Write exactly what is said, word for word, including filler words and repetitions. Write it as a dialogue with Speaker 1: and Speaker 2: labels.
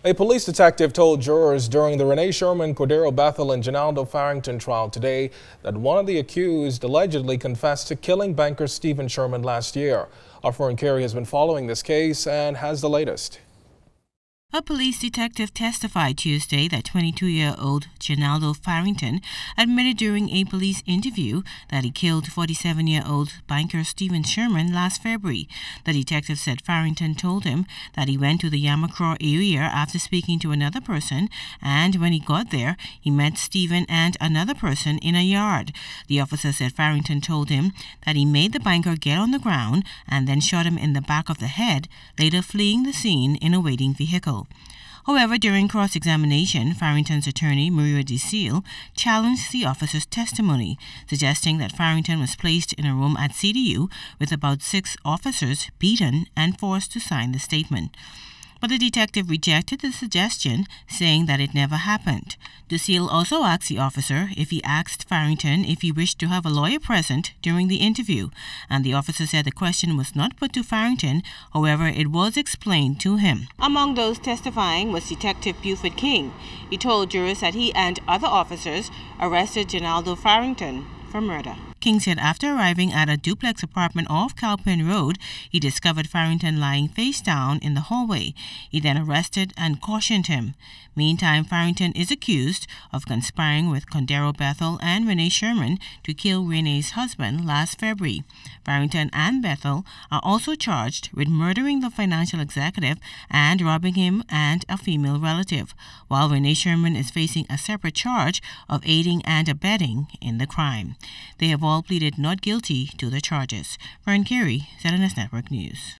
Speaker 1: A police detective told jurors during the Renee Sherman, Cordero Bethel, and Ginaldo Farrington trial today that one of the accused allegedly confessed to killing banker Stephen Sherman last year. Our Fern Carey has been following this case and has the latest.
Speaker 2: A police detective testified Tuesday that twenty-two-year-old Ginaldo Farrington admitted during a police interview that he killed forty-seven-year-old banker Stephen Sherman last February. The detective said Farrington told him that he went to the Yamacraw area after speaking to another person, and when he got there, he met Stephen and another person in a yard. The officer said Farrington told him that he made the banker get on the ground and then shot him in the back of the head, later fleeing the scene in a waiting vehicle. However, during cross-examination, Farrington's attorney, Maria DeSeal, challenged the officer's testimony, suggesting that Farrington was placed in a room at C D U with about six officers beaten and forced to sign the statement. But the detective rejected the suggestion, saying that it never happened. DeSeal also asked the officer if he asked Farrington if he wished to have a lawyer present during the interview, and the officer said the question was not put to Farrington, however, it was explained to him. Among those testifying was Detective Buford King. He told jurors that he and other officers arrested Ginaldo Farrington for murder. King said after arriving at a duplex apartment off Calpin Road, he discovered Farrington lying face down in the hallway. He then arrested and cautioned him. Meantime, Farrington is accused of conspiring with Cordero Bethel and Renee Sherman to kill Renee's husband last February. Farrington and Bethel are also charged with murdering the financial executive and robbing him and a female relative, while Renee Sherman is facing a separate charge of aiding and abetting in the crime. They have all pleaded not guilty to the charges. Fern Carey, Z N S Network News.